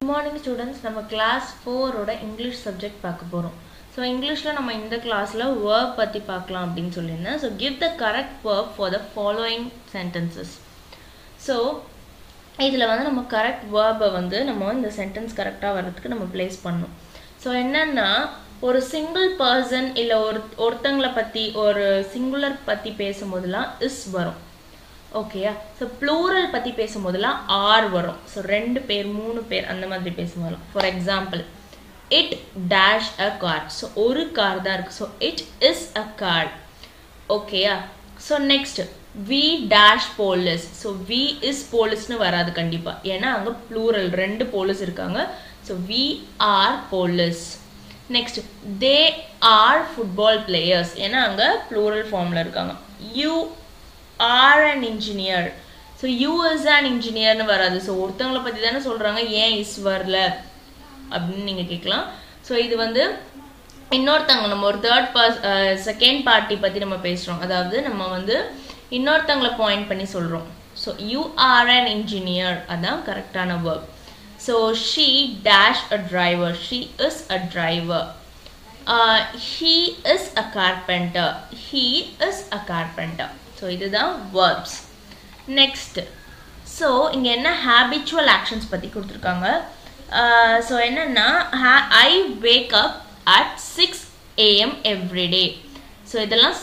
Good morning students. நம்ம class 4 ஓட English subject பார்க்க போறோம். So Englishல நம்ம இந்த classல verb பத்தி பார்க்கலாம் அப்படினு சொல்லிருந்தேன். So give the correct verb for the following sentences. So இதுல வந்து நம்ம correct verb வந்து நம்ம இந்த sentence கரெக்ட்டா வரதுக்கு நம்ம place பண்ணனும். So என்னன்னா ஒரு single person இல்ல ஒருத்தங்கள பத்தி ஒரு singular பத்தி பேசும்போதெல்லாம் is வரும். Okay, so plural பத்தி பேசும்போதெல்லாம் are வரும். So ரெண்டு பேர் மூணு பேர் அந்த மாதிரி பேசும்போதெல்லாம். For example, it dash a car. So ஒரு car தான் இருக்கு. So it is a car. Okay, so next we dash police. So we is police னு வராது கண்டிப்பா. ஏன்னா அங்க plural ரெண்டு police இருக்காங்க. So we are police. Next, they are football players. ஏன்னா அங்க plural formல இருக்காங்க. You are an engineer. So you is an engineer னு வராது. So ஒருத்தங்கள பத்தி தான சொல்றாங்க, ஏன் is வரல அப்படினு நீங்க கேக்கலாம். So இது வந்து இன்னொருத்தங்க நம்ம ஒரு செகண்ட் பார்ட்டி பத்தி நம்ம பேசுறோம். அதாவது நம்ம வந்து இன்னொருத்தங்கள பாயிண்ட் பண்ணி சொல்றோம். So you are an engineer அதான் கரெக்ட்டான verb. So she dash a driver. She is a driver. He is a carpenter. He is a carpenter. So இதுதான் verbs. Next, so இங்க என்ன habitual actions பத்தி கொடுத்திருக்காங்க. So என்னன்னா I wake up at 6 AM every day. So இதெல்லாம்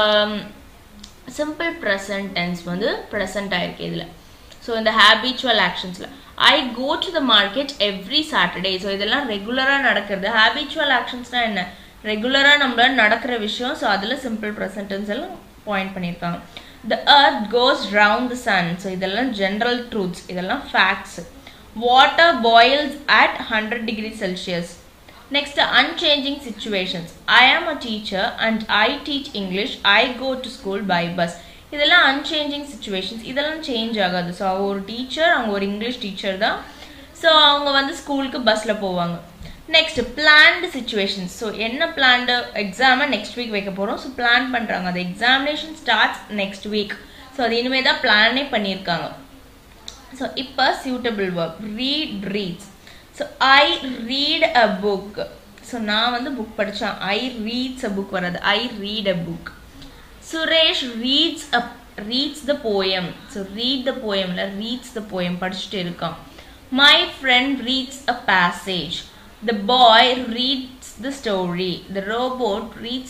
simple present tense வந்து present ஆயிருக்கு இதுல. So இந்த habitual actionsல I go to the market every Saturday. So இதெல்லாம் ரெகுலரா நடக்கிறது. Habitual actionsனா என்ன? ரெகுலரா நம்ம நடக்கிற விஷயம். So அதுல simple present tense எல்லாம் பாயிண்ட் பண்ணிருக்காங்க. The earth goes round the sun. So இதெல்லாம் general truths. இதெல்லாம் facts. Water boils at 100 degrees Celsius. Next, unchanging situations. I am a teacher and I teach English. I go to school by bus. இதெல்லாம் unchanging situations. இதெல்லாம் change ஆகாது. So ஒரு teacher, அவங்க ஒரு English teacher தான். So அவங்க வந்து ஸ்கூலுக்கு பஸ்ல போவாங்க. Next, planned situations. So என்ன planned exam next week வைக்க போறோம். So plan பண்றாங்க. The examination starts next week. So அது இனிமே தான் பிளானே பண்ணிருக்காங்க. So இப்ப suitable verb. Read, reads. So I read a book. So நான் வந்து book படிச்சேன். I reads a book வராது. I read a book. Suresh reads the poem. So read the poem ல reads the poem படிச்சிட்டு இருக்கான். My friend reads a passage. The boy reads the story. The robot read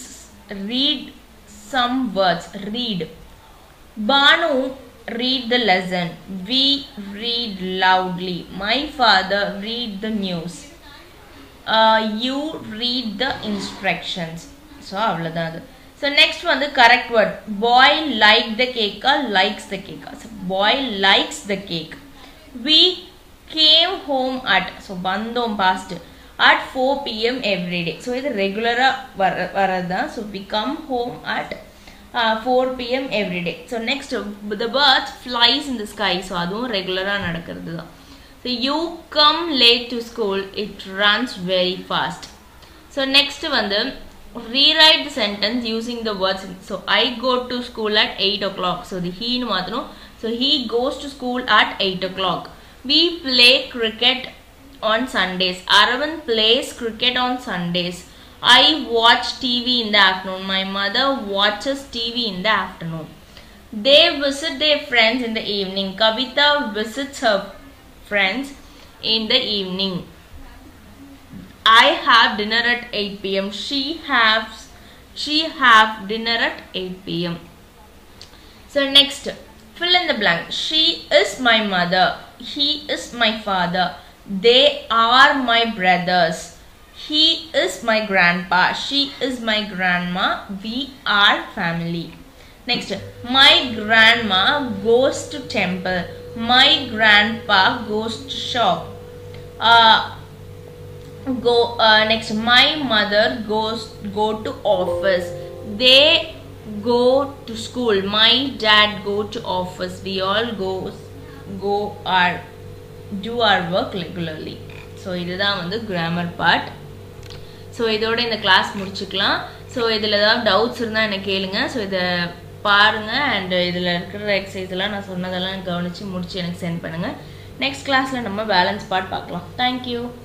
some words. Read. Banu read the lesson. We read loudly. My father read the news. You read the instructions. So avladhaan adu. So next one the correct word. Boy liked the cake or likes the cake. So boy likes the cake. We came home at. So bandom past. At 4 PM every day. So இது ரெகுலரா வரதான். So we come home at 4 PM every day. So next, the bird flies in the sky. So அதுவும் ரெகுலரா நடக்கிறது தான். So you come late to school. It runs very fast. So next வந்து rewrite the sentence using the words. So I go to school at 8 o'clock. So the he னு மாத்தணும். So he goes to school at 8 o'clock. We play cricket on Sundays. Aravind plays cricket on Sundays. I watch TV in the afternoon. My mother watches TV in the afternoon. They visit their friends in the evening. Kavita visits her friends in the evening. I have dinner at 8 PM. She have dinner at 8 PM. So next, fill in the blank. She is my mother. He is my father. They are my brothers. He is my grandpa. She is my grandma. We are family. Next, my grandma goes to temple. My grandpa goes to shop. Next, my mother go to office. They go to school. My dad go to office. We all do our work regularly. So இதுதான் வந்து grammar part. So இதோட இந்த class முடிச்சுக்கலாம். So இதில் ஏதாவது doubts இருந்தால் எனக்கு கேளுங்க. So இதை பாருங்க and இதில் இருக்கிற exercise எல்லாம் நான் சொன்னதெல்லாம் கவனிச்சு முடிச்சு எனக்கு send பண்ணுங்க. நெக்ஸ்ட் கிளாஸில் நம்ம பேலன்ஸ் பார்ட் பார்க்கலாம். தேங்க்யூ.